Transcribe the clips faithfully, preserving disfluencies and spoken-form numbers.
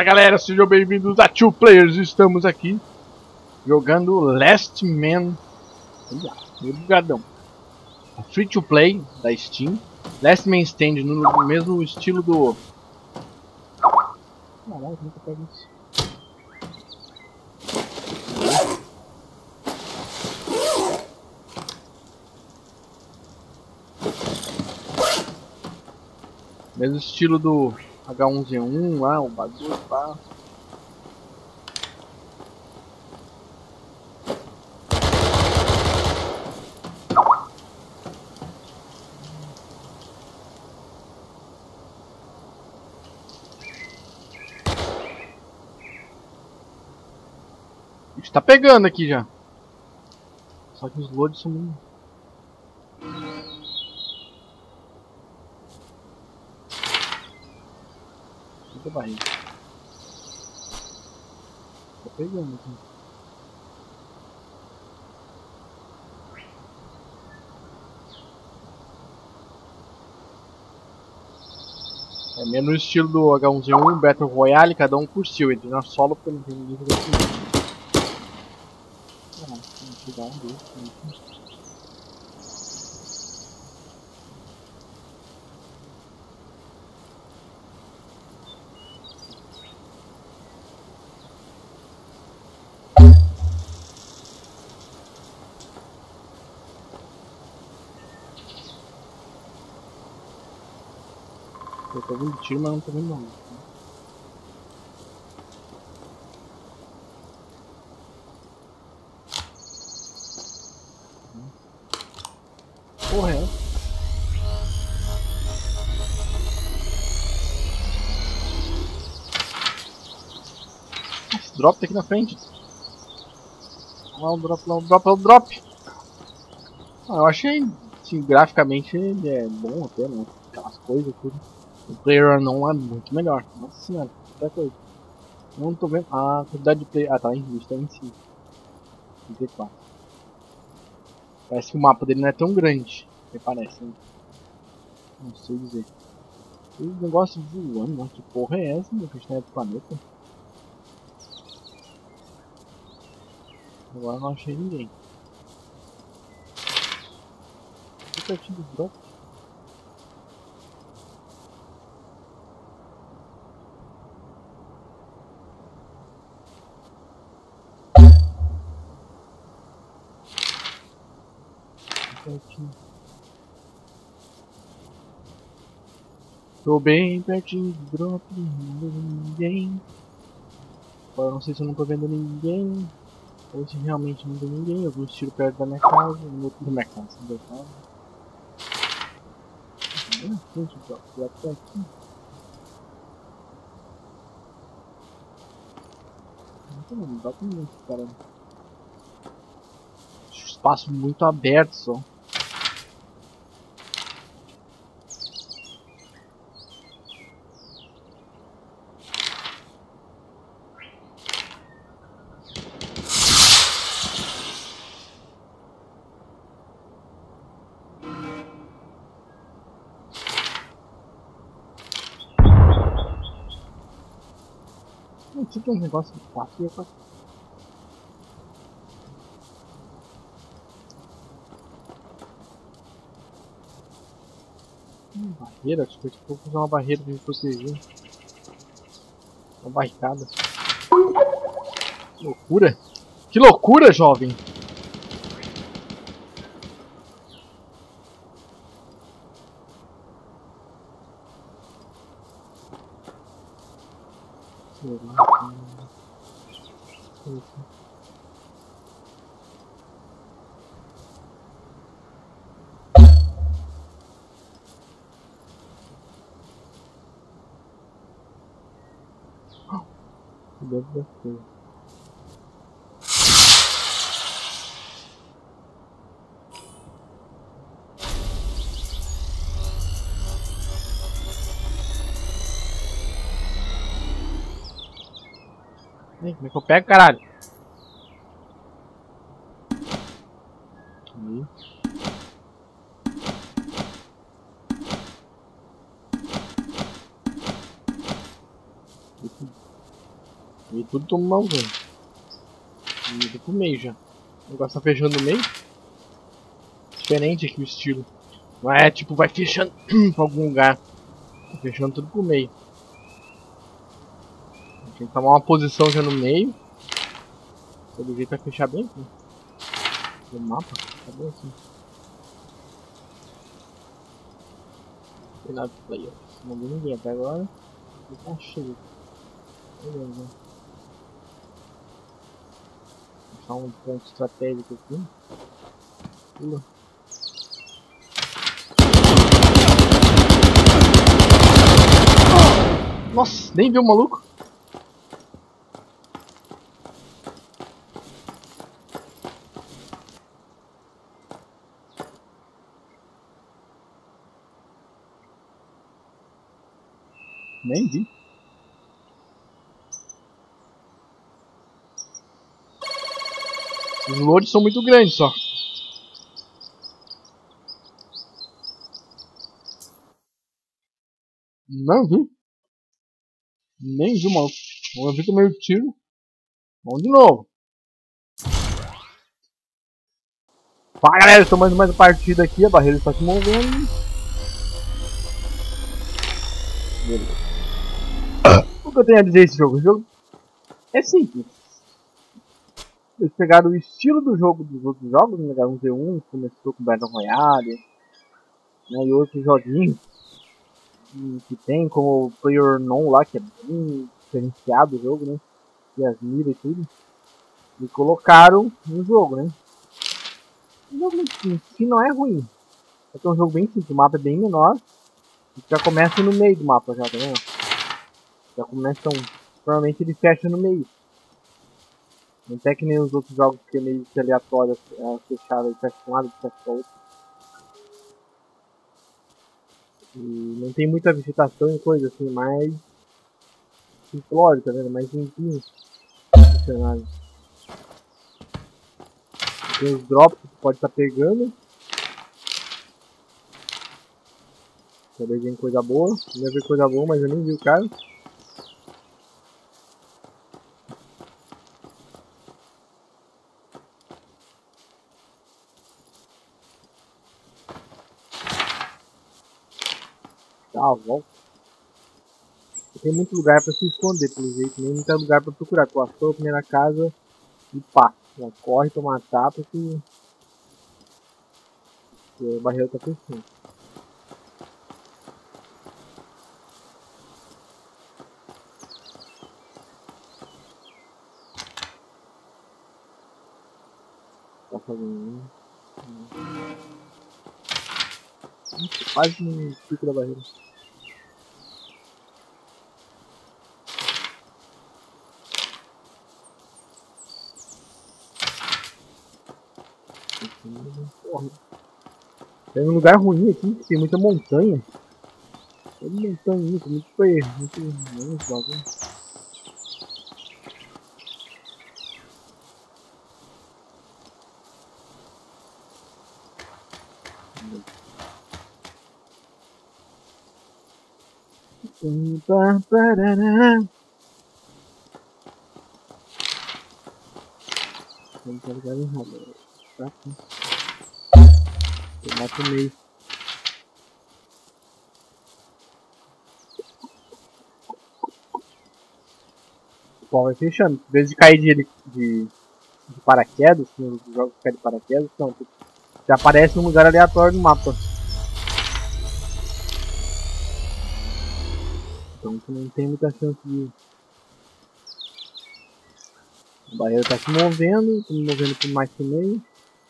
galera, sejam bem-vindos a Two Players. Estamos aqui jogando Last Man. Olha, meio bugadão. Free to Play da Steam. Last Man Stand no mesmo estilo do. Caralho, nunca pego isso. Mesmo estilo do H um Z um lá, o bagulho, pá. Está pegando aqui já. Só que os loads são muito... Muita barriga. Tá pegando aqui. É meio no estilo do H um Z um, Battle Royale, cada um por si. Eu entrei na solo porque não tem ninguém jogando comigo. Caralho, tem que dar um desse. Eu tô vendo tiro, mas não tô vendo não. Porra, é? Esse drop tá aqui na frente. Olha lá o drop, lá o drop, lá o drop. Ah, eu achei, assim, graficamente ele é bom até, né? Aquelas coisas, tudo. O PlayerUnknown é muito melhor. Nossa senhora, qualquer coisa. Não tô vendo. Ah, a quantidade de play. Ah, tá em vista, tá em cima. trinta e quatro. Parece que o mapa dele não é tão grande. Me parece, né? Não sei dizer. Tem um negócio voando, mano. Que porra é essa, meu? Que a gente tá do planeta. Agora não achei ninguém. Tô pertinho do drop. Pertinho. Tô bem pertinho do drop, não vejo ninguém. Agora não sei se eu não tô vendo ninguém. Ou se realmente não tem ninguém. Eu vi um tiro perto da minha casa, no outro da minha casa, da minha casa. Bem na frente do drop, o drop tá aqui. Não tem não, drop muito, cara. Espaço muito aberto só. Aqui tem um negócio de quatro e eu faço. Hum, barreira, acho que eu vou fazer uma barreira pra me proteger. Uma barricada. Que loucura! Que loucura, jovem! Sei lá. Deve dar coisa. Ei, como é que eu pego, caralho? Aí. E tudo tomou mal, velho. E indo pro meio já. O negócio tá fechando no meio. Diferente aqui o estilo. Não é tipo, vai fechando pra algum lugar. Tá fechando tudo pro meio. Tem que tomar uma posição já no meio. Pelo jeito vai fechar bem aqui. No mapa, tá bem assim. Final de player. Não vi ninguém até agora. E tá cheio. Beleza. Deixar um ponto estratégico aqui. Pula. Nossa, nem viu o maluco. Nem vi. Os loads são muito grandes só. Não vi. Nem vi o maluco. Eu vi também o tiro. Vamos de novo. Fala galera, estou mais uma partida aqui. A barreira está se movendo. Beleza. O que eu tenho a dizer desse jogo? O jogo é simples. Eles pegaram o estilo do jogo dos outros jogos, né? um v um começou com Battle Royale, né? E outros joguinhos que tem, como o PlayerUnknown lá, que é bem diferenciado o jogo, né? E as miras e tudo. E colocaram no jogo, né? O jogo em si não é ruim. É que é um jogo bem simples, o mapa é bem menor. E já começa no meio do mapa já, tá vendo? Já começam. Provavelmente ele fecha no meio. Não é que nem os outros jogos que é meio que aleatório, é, fechado, fecha um lado e fecha o outro. E não tem muita vegetação e coisa assim, mais simplório, tá vendo? Mais limpinho o cenário. Tem os drops que tu pode estar tá pegando. Talvez venha coisa boa. Eu ia ver coisa boa, mas eu nem vi o cara. Tá, volta. Tem muito lugar pra se esconder, pelo jeito. Nem muito lugar pra procurar. Tu achou a primeira casa e pá. Já corre, toma uma tapa que... que a barreira tá fechando. Tá fazendo... Quase no pico da barreira. Porra. Tem um lugar ruim aqui, que tem muita montanha. Tem montanha, muito feio, muito muito bagulho. Tem que lugar errado. Pra aqui. Eu mato o meio. O pau vai fechando. Em vez de cair de, de, de paraquedas, que os jogos caem de paraquedas, não. Já aparece num lugar aleatório no mapa. Então tu não tem muita chance de... A barreira tá se movendo, tô me movendo por mais que meio.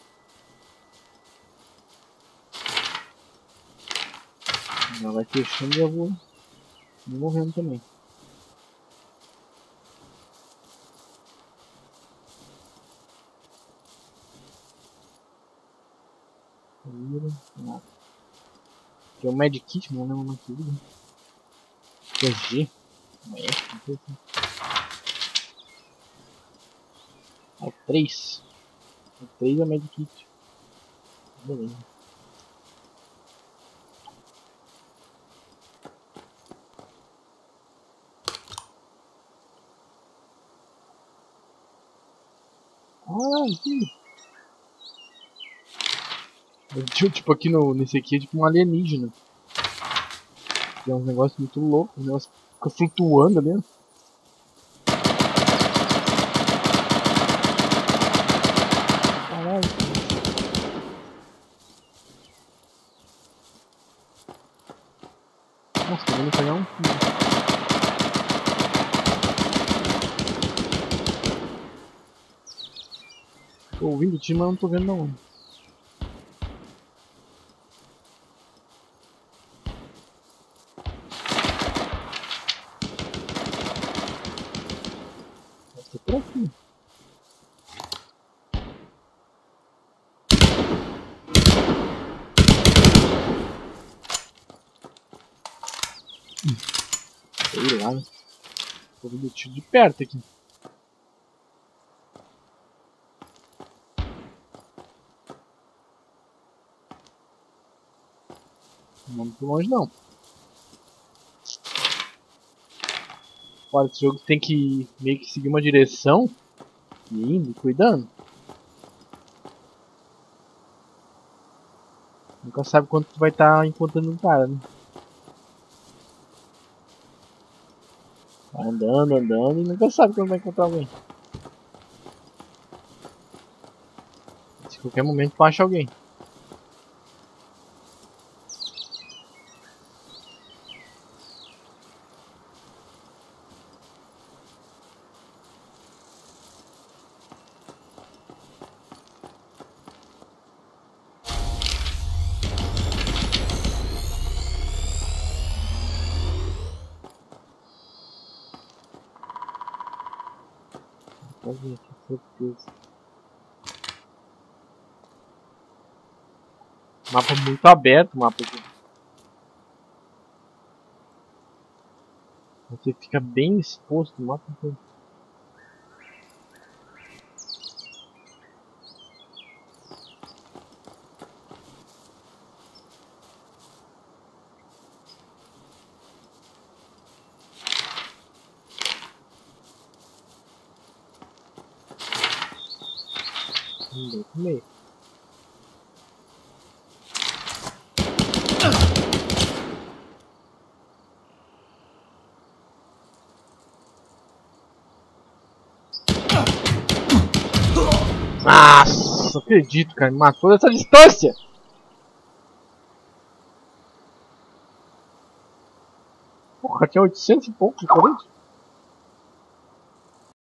Ela vai fechando e eu vou morrendo também. Nada. Aqui é o Medkit, não lembro mais que vida. Que é G? Não é F, não sei assim. É o três. O três é o Medkit. Beleza. Ah, aqui. Tipo aqui no, nesse aqui é tipo um alienígena. É um negócio muito louco, o negócio fica flutuando ali. Caralho. Nossa, tô vendo pegar um tiro. Tô ouvindo o time, mas não tô vendo não. Deve ser por aqui. Sei lá, né? Tô ouvindo o tiro de perto aqui. Não vamos muito longe não. Olha, esse jogo tem que meio que seguir uma direção e indo, cuidando. Nunca sabe quando tu vai estar tá encontrando um cara, né? Vai andando, andando e nunca sabe quando vai encontrar alguém. Se qualquer momento tu acha alguém. Pode ver aqui, certeza. Mapa muito aberto, o mapa aqui. Você fica bem exposto no mapa inteiro. Meio com meio. Nossa, não acredito, cara. Me matou dessa distância. Porra, tinha oitocentos e pouco de corrente.